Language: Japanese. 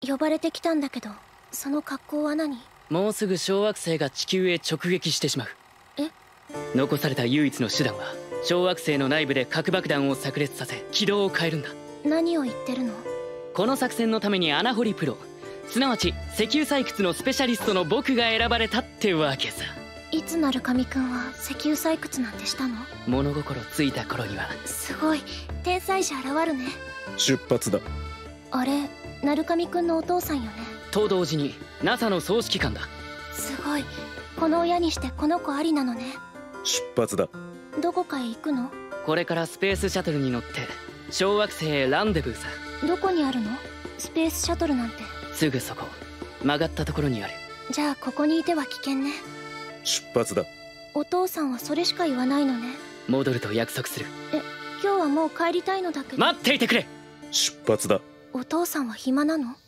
呼ばれてきたんだけど、その格好は何？ もうすぐ小惑星が地球へ直撃してしまう。残された唯一の手段は小惑星の内部で核爆弾を炸裂させ軌道を変えるんだ。 何を言ってるの？ この作戦のために穴掘りプロ、すなわち石油採掘のスペシャリストの僕が選ばれたってわけさ。 いつ鳴神くんは石油採掘なんてしたの？ 物心ついた頃には。 すごい、天才児現るね。 出発だ。 あれ、鳴神くんのお父さんよね。 と同時に NASA の総指揮官だ。 すごい、この親にしてこの子ありなのね。 出発だ。 どこかへ行くの？ これからスペースシャトルに乗って小惑星へランデブーさ。 どこにあるの？スペースシャトルなんて。 すぐそこ、曲がったところにある。 じゃあここにいては危険ね。 出発だ。 お父さんはそれしか言わないのね。 戻ると約束する。 今日はもう帰りたいのだけど。 待っていてくれ。 出発だ。 お父さんは暇なの？